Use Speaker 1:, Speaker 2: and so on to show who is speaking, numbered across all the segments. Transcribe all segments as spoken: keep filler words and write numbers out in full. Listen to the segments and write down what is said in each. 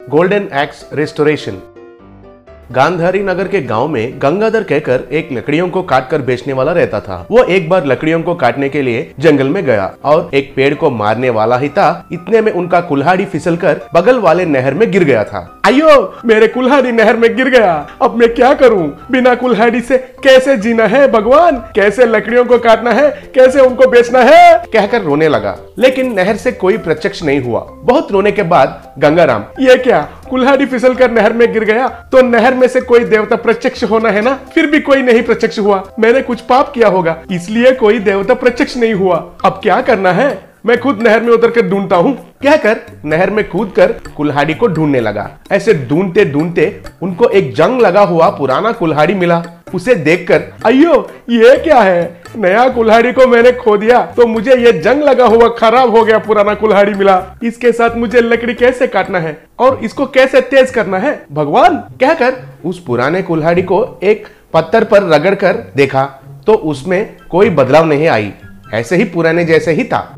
Speaker 1: Golden X restoration. Gandhari Nagar के गांव में गंगाधर कहकर एक लकड़ियों को काट कर बेचने वाला रहता था। वो एक बार लकड़ियों को काटने के लिए जंगल में गया और एक पेड़ को मारने वाला ही था। इतने में उनका कुल्हाड़ी फिसलकर बगल वाले नहर में गिर गया था। अयो, मेरे कुल्हाड़ी नहर में गिर गया, अब मैं क्या करूं? बिना कुल्हाड़ी से कैसे जीना है भगवान? कैसे लकड़ियों को काटना है, कैसे उनको बेचना है? कहकर रोने लगा, लेकिन नहर से कोई प्रत्यक्ष नहीं हुआ। बहुत रोने के बाद गंगाराम, ये क्या, कुल्हाड़ी फिसल कर नहर में गिर गया तो नहर में से कोई देवता प्रत्यक्ष होना है ना, फिर भी कोई नहीं प्रत्यक्ष हुआ। मैंने कुछ पाप किया होगा, इसलिए कोई देवता प्रत्यक्ष नहीं हुआ। अब क्या करना है? मैं खुद नहर में उतर कर ढूंढता हूँ। कहकर नहर में कूदकर कुल्हाड़ी को ढूंढने लगा। ऐसे ढूंढते ढूंढते उनको एक जंग लगा हुआ पुराना कुल्हाड़ी मिला। उसे देखकर, अयो ये क्या है, नया कुल्हाड़ी को मैंने खो दिया तो मुझे ये जंग लगा हुआ खराब हो गया पुराना कुल्हाड़ी मिला। इसके साथ मुझे लकड़ी कैसे काटना है और इसको कैसे तेज करना है भगवान? कहकर उस पुराने कुल्हाड़ी को एक पत्थर पर रगड़ कर देखा तो उसमें कोई बदलाव नहीं आई, ऐसे ही पुराने जैसे ही था।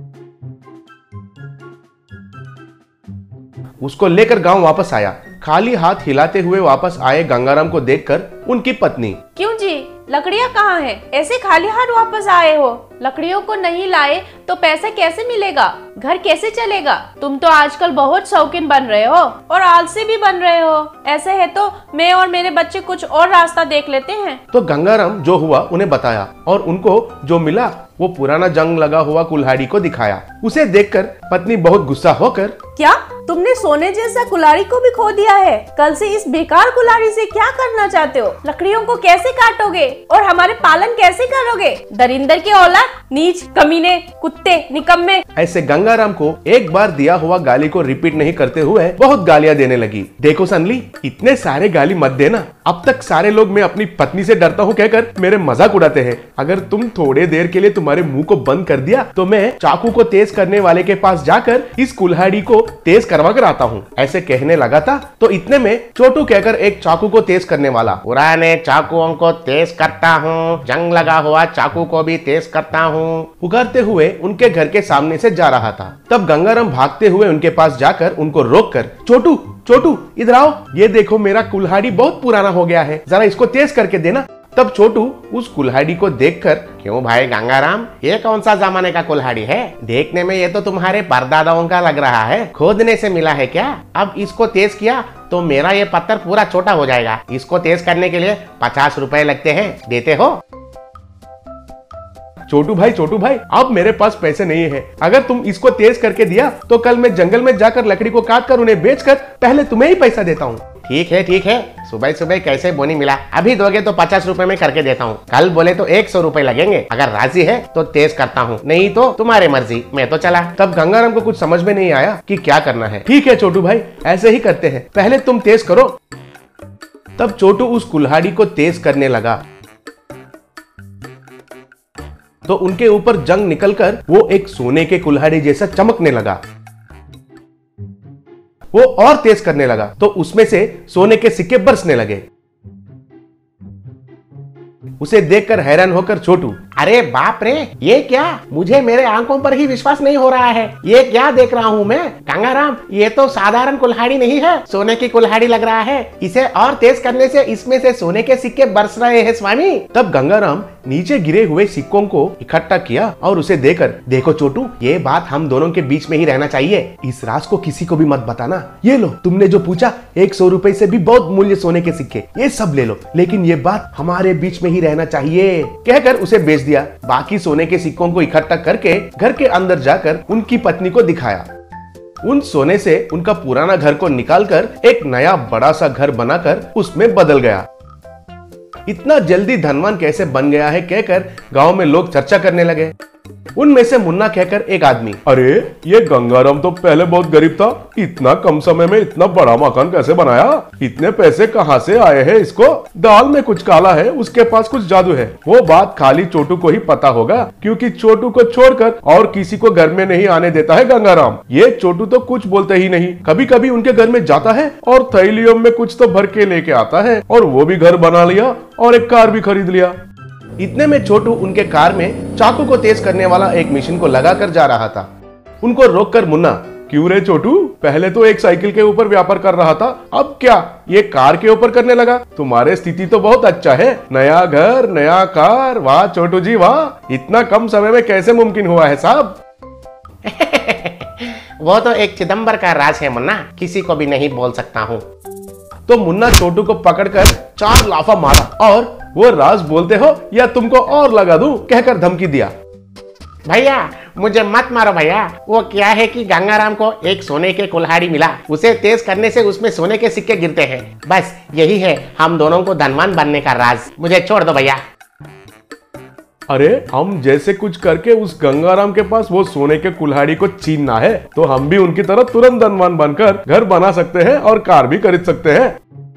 Speaker 1: उसको लेकर गांव वापस आया। खाली हाथ हिलाते हुए वापस आए गंगाराम को देखकर उनकी पत्नी,
Speaker 2: क्यों जी, लकड़ियाँ कहाँ हैं? ऐसे खाली हाथ वापस आए हो? लकड़ियों को नहीं लाए तो पैसा कैसे मिलेगा? घर कैसे चलेगा? तुम तो आजकल बहुत शौकीन बन रहे हो और आलसी भी बन रहे हो। ऐसे है तो मैं और मेरे बच्चे कुछ और रास्ता देख लेते हैं।
Speaker 1: तो गंगाराम जो हुआ उन्हें बताया और उनको जो मिला वो पुराना जंग लगा हुआ कुल्हाड़ी को दिखाया। उसे देखकर पत्नी बहुत गुस्सा होकर, क्या
Speaker 2: तुमने सोने जैसा कुल्हाड़ी को भी खो दिया है? कल से इस बेकार कुल्हाड़ी से क्या करना चाहते हो? लकड़ियों को कैसे काटोगे और हमारे पालन कैसे करोगे? दरिंदर के औलाद, नीच, कमीने, कुत्ते, निकम्मे।
Speaker 1: ऐसे गंगाराम को एक बार दिया हुआ गाली को रिपीट नहीं करते हुए बहुत गालियां देने लगी। देखो सनली, इतने सारे गाली मत देना। अब तक सारे लोग मैं अपनी पत्नी से डरता हूँ कहकर मेरे मजाक उड़ाते हैं। अगर तुम थोड़े देर के लिए तुम्हारे मुंह को बंद कर दिया तो मैं चाकू को तेज करने वाले के पास जाकर इस कुल्हाड़ी को तेज करवा कर आता हूँ। ऐसे कहने लगा था तो इतने में छोटू कहकर एक चाकू को तेज करने वाला, पुराने चाकुओं को तेज करता हूँ, जंग लगा हुआ चाकू को भी तेज करता हूँ, पुकारते हुए उनके घर के सामने से जा रहा था। तब गंगाराम भागते हुए उनके पास जाकर उनको रोककर, छोटू छोटू इधर आओ, ये देखो मेरा कुल्हाड़ी बहुत पुराना हो गया है, जरा इसको तेज करके देना। तब छोटू उस कुल्हाड़ी को देखकर, क्यों भाई गंगाराम, ये कौन सा जमाने का कुल्हाड़ी है? देखने में ये तो तुम्हारे परदादाओं का लग रहा है, खोदने से मिला है क्या? अब इसको तेज किया तो मेरा ये पत्थर पूरा छोटा हो जाएगा। इसको तेज करने के लिए पचास रुपए लगते हैं, देते हो? छोटू भाई छोटू भाई अब मेरे पास पैसे नहीं है। अगर तुम इसको तेज करके दिया तो कल मैं जंगल में जाकर लकड़ी को काट कर उन्हें बेचकर पहले तुम्हें ही पैसा देता हूँ। ठीक है ठीक है, सुबह सुबह कैसे बोनी मिला, अभी दोगे तो पचास रुपए में करके देता हूँ, कल बोले तो एक सौ रुपए लगेंगे। अगर राजी है तो तेज करता हूँ, नहीं तो तुम्हारे मर्जी, मैं तो चला। तब गंगाराम को कुछ समझ में नहीं आया कि क्या करना है। ठीक है छोटू भाई, ऐसे ही करते हैं, पहले तुम तेज करो। तब छोटू उस कुल्हाड़ी को तेज करने लगा तो उनके ऊपर जंग निकलकर वो एक सोने के कुल्हाड़ी जैसा चमकने लगा। वो और तेज करने लगा तो उसमें से सोने के सिक्के बरसने लगे। उसे देखकर हैरान होकर छोटू, अरे बाप रे, ये क्या, मुझे मेरे आंखों पर ही विश्वास नहीं हो रहा है, ये क्या देख रहा हूँ मैं? गंगाराम, ये तो साधारण कुल्हाड़ी नहीं है, सोने की कुल्हाड़ी लग रहा है। इसे और तेज करने से इसमें से सोने के सिक्के बरस रहे हैं स्वामी। तब गंगाराम नीचे गिरे हुए सिक्कों को इकट्ठा किया और उसे देकर, देखो छोटू, ये बात हम दोनों के बीच में ही रहना चाहिए, इस राज को किसी को भी मत बताना। ये लो, तुमने जो पूछा, एक सौ रुपए से भी बहुत मूल्य सोने के सिक्के, ये सब ले लो, लेकिन ये बात हमारे बीच में ही रहना चाहिए। कहकर उसे बेच दिया। बाकी सोने के सिक्कों को इकट्ठा करके घर के अंदर जाकर उनकी पत्नी को दिखाया। उन सोने से उनका पुराना घर को निकालकर एक नया बड़ा सा घर बनाकर उसमें बदल गया। इतना जल्दी धनवान कैसे बन गया है कहकर गांव में लोग चर्चा करने लगे। उनमें से मुन्ना कहकर एक आदमी, अरे ये गंगाराम तो पहले बहुत गरीब था, इतना कम समय में इतना बड़ा मकान कैसे बनाया? इतने पैसे कहां से आए हैं इसको? दाल में कुछ काला है, उसके पास कुछ जादू है। वो बात खाली छोटू को ही पता होगा, क्योंकि छोटू को छोड़कर और किसी को घर में नहीं आने देता है गंगाराम। ये छोटू तो कुछ बोलते ही नहीं, कभी कभी उनके घर में जाता है और थैलियों में कुछ तो भर के लेके आता है, और वो भी घर बना लिया और एक कार भी खरीद लिया। इतने में छोटू उनके कार में चाकू को तेज करने वाला एक मशीन को लगाकर जा रहा था। उनको रोककर मुन्ना,
Speaker 3: क्यों रे छोटू, पहले तो एक साइकिल के ऊपर व्यापार कर रहा था, अब क्या ये कार के ऊपर करने लगा? तुम्हारे स्थिति तो बहुत अच्छा है, नया घर नया कार। वाह छोटू जी वाह, इतना कम समय में कैसे मुमकिन हुआ है साहब?
Speaker 1: वो तो एक चिदंबर का राज है मुन्ना, किसी को भी नहीं बोल सकता हूँ।
Speaker 3: तो मुन्ना छोटू को पकड़कर चार लाफा मारा और वो राज बोलते हो या तुमको और लगा दूं कहकर धमकी दिया।
Speaker 1: भैया मुझे मत मारो भैया, वो क्या है कि गंगाराम को एक सोने के कुल्हाड़ी मिला, उसे तेज करने से उसमें सोने के सिक्के गिरते हैं। बस यही है हम दोनों को धनवान बनने का राज, मुझे छोड़ दो भैया।
Speaker 3: अरे हम जैसे कुछ करके उस गंगाराम के पास वो सोने के कुल्हाड़ी को छीनना है तो हम भी उनकी तरह तुरंत धनवान बनकर घर बना सकते हैं और कार भी खरीद सकते हैं।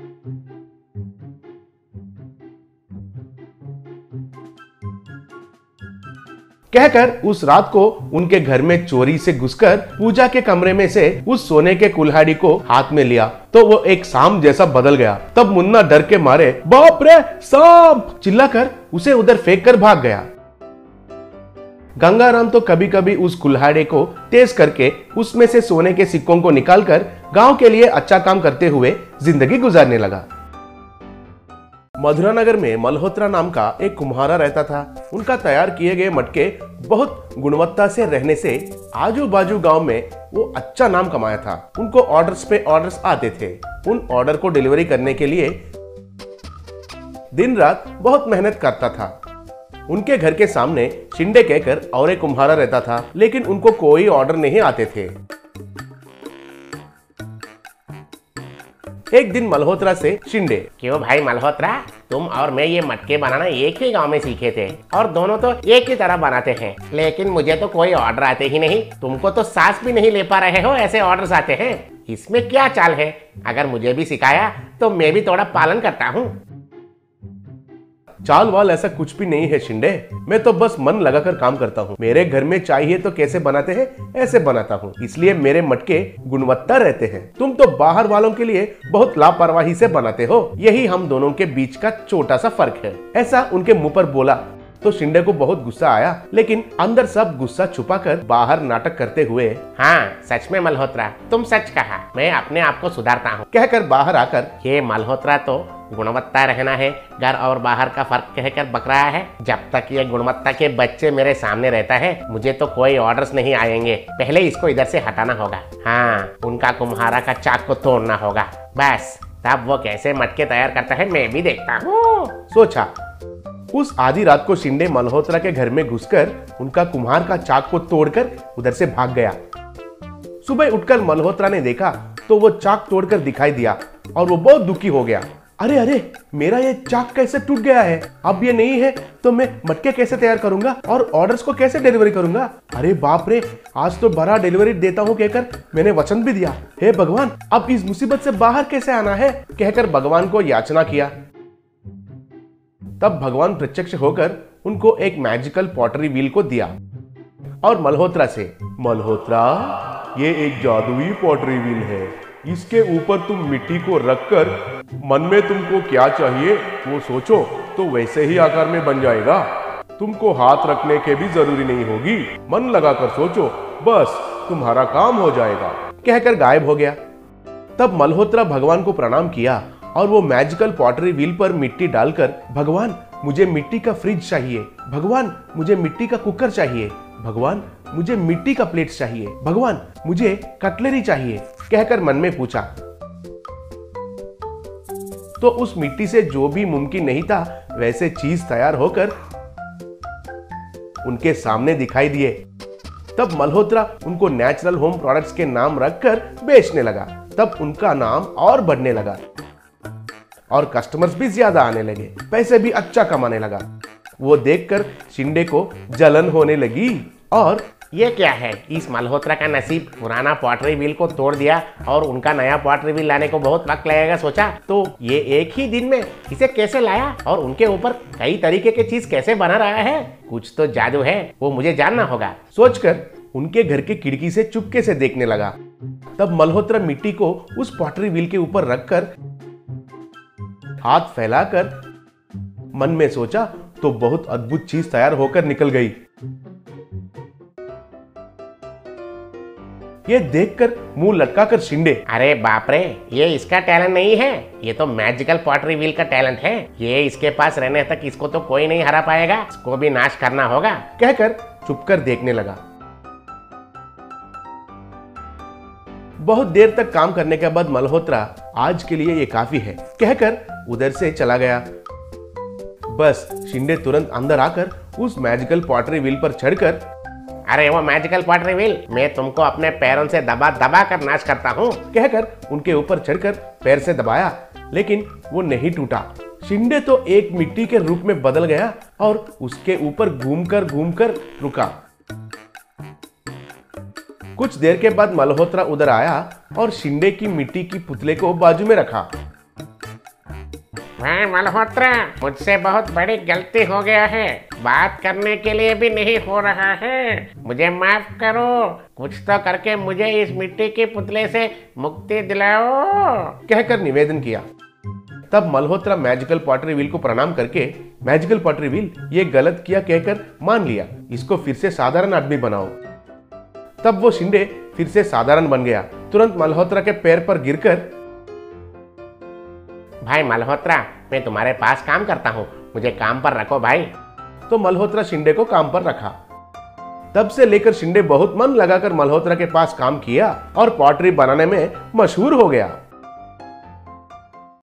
Speaker 3: कहकर उस रात को उनके घर में चोरी से घुसकर पूजा के कमरे में से उस सोने के कुल्हाड़ी को हाथ में लिया तो वो एक सांप जैसा बदल गया। तब मुन्ना डर के मारे बाप रे सांप चिल्लाकर उसे उधर फेंक कर भाग गया। गंगाराम तो कभी कभी उस कुल्हाड़ी को तेज करके उसमें से सोने के सिक्कों को निकालकर गांव के लिए अच्छा काम करते हुए जिंदगी गुजारने लगा। मधुरा नगर में मल्होत्रा नाम का एक कुम्हारा रहता था। उनका तैयार किए गए मटके बहुत गुणवत्ता से रहने से आजू बाजू गांव में वो अच्छा नाम कमाया था। उनको ऑर्डर्स पे ऑर्डर्स आते थे। उन ऑर्डर को डिलीवरी करने के लिए दिन रात बहुत मेहनत करता था। उनके घर के सामने शिंदे कहकर और एक कुम्हारा रहता था, लेकिन उनको कोई ऑर्डर नहीं आते थे। एक दिन मल्होत्रा से शिंदे,
Speaker 1: क्यों भाई मल्होत्रा, तुम और मैं ये मटके बनाना एक ही गांव में सीखे थे और दोनों तो एक ही तरह बनाते हैं, लेकिन मुझे तो कोई ऑर्डर आते ही नहीं। तुमको तो सांस भी नहीं ले पा रहे हो, ऐसे ऑर्डर्स आते हैं। इसमें क्या चाल है? अगर मुझे भी सिखाया तो मैं भी थोड़ा पालन करता हूँ।
Speaker 3: चाल वाल ऐसा कुछ भी नहीं है शिंदे, मैं तो बस मन लगाकर काम करता हूँ। मेरे घर में चाहिए तो कैसे बनाते हैं ऐसे बनाता हूँ, इसलिए मेरे मटके गुणवत्ता रहते हैं। तुम तो बाहर वालों के लिए बहुत लापरवाही से बनाते हो, यही हम दोनों के बीच का छोटा सा फर्क है। ऐसा उनके मुंह पर बोला तो शिंदे को बहुत गुस्सा आया, लेकिन अंदर सब गुस्सा छुपाकर बाहर नाटक करते हुए,
Speaker 1: हाँ सच में मल्होत्रा, तुम सच कहा, मैं अपने आप को सुधारता हूँ,
Speaker 3: कहकर बाहर आकर,
Speaker 1: ये मल्होत्रा तो गुणवत्ता रहना है, घर और बाहर का फर्क कहकर बक रहा है। जब तक ये गुणवत्ता के बच्चे मेरे सामने रहता है मुझे तो कोई ऑर्डर्स नहीं आएंगे। पहले इसको इधर से हटाना होगा। हाँ, उनका कुम्हारा का चाक को तोड़ना होगा। बस तब वो कैसे मटके तैयार करता है मैं भी देखता हूँ,
Speaker 3: सोचा। उस आधी रात को शिंदे मल्होत्रा के घर में घुसकर उनका कुम्हार का चाक को तोड़कर उधर से भाग गया। सुबह उठकर मल्होत्रा ने देखा तो वो चाक तोड़कर दिखाई दिया और वो बहुत दुखी हो गया। अरे अरे, मेरा ये चाक कैसे टूट गया है? अब ये नहीं है तो मैं मटके कैसे तैयार करूंगा और ऑर्डर्स को कैसे डिलीवरी करूंगा? अरे बाप रे, आज तो बड़ा डिलीवरी देता हूँ कहकर मैंने वचन भी दिया। हे भगवान, अब इस मुसीबत से बाहर कैसे आना है? कहकर भगवान को याचना किया। तब भगवान प्रत्यक्ष होकर उनको एक मैजिकल पॉटरी व्हील को दिया और मल्होत्रा से, मल्होत्रा, ये एक जादुई पॉटरी व्हील है, इसके ऊपर तुम मिट्टी को रखकर मन में तुमको क्या चाहिए वो सोचो तो वैसे ही आकार में बन जाएगा। तुमको हाथ रखने के भी जरूरी नहीं होगी, मन लगाकर सोचो, बस तुम्हारा काम हो जाएगा, कहकर गायब हो गया। तब मल्होत्रा भगवान को प्रणाम किया और वो मैजिकल पॉटरी व्हील पर मिट्टी डालकर, भगवान मुझे मिट्टी का फ्रिज चाहिए, भगवान मुझे मिट्टी का कुकर चाहिए, भगवान मुझे मिट्टी का प्लेट चाहिए, भगवान मुझे कटलरी चाहिए, कहकर मन में पूछा। तो उस मिट्टी से जो भी मुमकिन नहीं था वैसे चीज तैयार होकर उनके सामने दिखाई दिए। तब मल्होत्रा उनको नेचुरल होम प्रोडक्ट्स के नाम रखकर बेचने लगा। तब उनका नाम और बढ़ने लगा और कस्टमर्स भी ज्यादा आने लगे, पैसे भी अच्छा कमाने लगा। वो देखकर शिंदे को जलन होने लगी और
Speaker 1: ये क्या है, इस मल्होत्रा का नसीब पुराना पॉटरी व्हील को तोड़ दिया और उनका नया पॉटरी व्हील लाने को बहुत वक्त लगेगा। सोचा तो ये एक ही दिन में इसे कैसे लाया और उनके ऊपर कई तरीके की चीज कैसे बना रहा है, कुछ तो जादू है, वो मुझे जानना होगा, सोचकर उनके घर की खिड़की से चुपके से देखने लगा। तब मल्होत्रा मिट्टी को उस पॉटरी व्हील के ऊपर रखकर हाथ फैलाकर मन में सोचा तो बहुत अद्भुत चीज तैयार होकर निकल गई।
Speaker 3: ये देखकर मुंह लटकाकर शिंदे,
Speaker 1: अरे बाप रे, ये इसका टैलेंट नहीं है, ये तो मैजिकल पॉटरी व्हील का टैलेंट है। ये इसके पास रहने तक इसको तो कोई नहीं हरा पाएगा, इसको भी नाश करना होगा,
Speaker 3: कहकर चुपकर देखने लगा। बहुत देर तक काम करने के बाद मल्होत्रा आज के लिए ये काफी है कहकर उधर से चला गया। बस शिंदे तुरंत अंदर आकर उस मैजिकल पॉटरी व्हील पर चढ़कर,
Speaker 1: अरे वो मैजिकल पॉटरी व्हील, मैं तुमको अपने पैरों से दबा दबा कर नाश करता हूँ,
Speaker 3: कहकर उनके ऊपर चढ़कर पैर से दबाया, लेकिन वो नहीं टूटा। शिंदे तो एक मिट्टी के रूप में बदल गया और उसके ऊपर घूमकर घूमकर रुका। कुछ देर के बाद मल्होत्रा उधर आया और शिंदे की मिट्टी की पुतले को बाजू में रखा।
Speaker 1: भाई मल्होत्रा, मुझसे बहुत बड़ी गलती हो गया है, बात करने के लिए भी नहीं हो रहा है, मुझे माफ करो, कुछ तो करके मुझे इस मिट्टी के पुतले से मुक्ति दिलाओ,
Speaker 3: कहकर निवेदन किया। तब मल्होत्रा मैजिकल पॉटरी व्हील को प्रणाम करके, मैजिकल पॉटरी व्हील ये गलत किया कहकर मान लिया, इसको फिर से साधारण आदमी बनाओ। तब वो शिंदे फिर से साधारण बन गया। तुरंत मल्होत्रा के पैर पर गिरकर,
Speaker 1: भाई मल्होत्रा, मैं तुम्हारे पास काम करता हूँ, मुझे काम पर रखो भाई।
Speaker 3: तो मल्होत्रा शिंदे को काम पर रखा। तब से लेकर शिंदे बहुत मन लगाकर मल्होत्रा के पास काम किया और पॉटरी बनाने में मशहूर हो गया।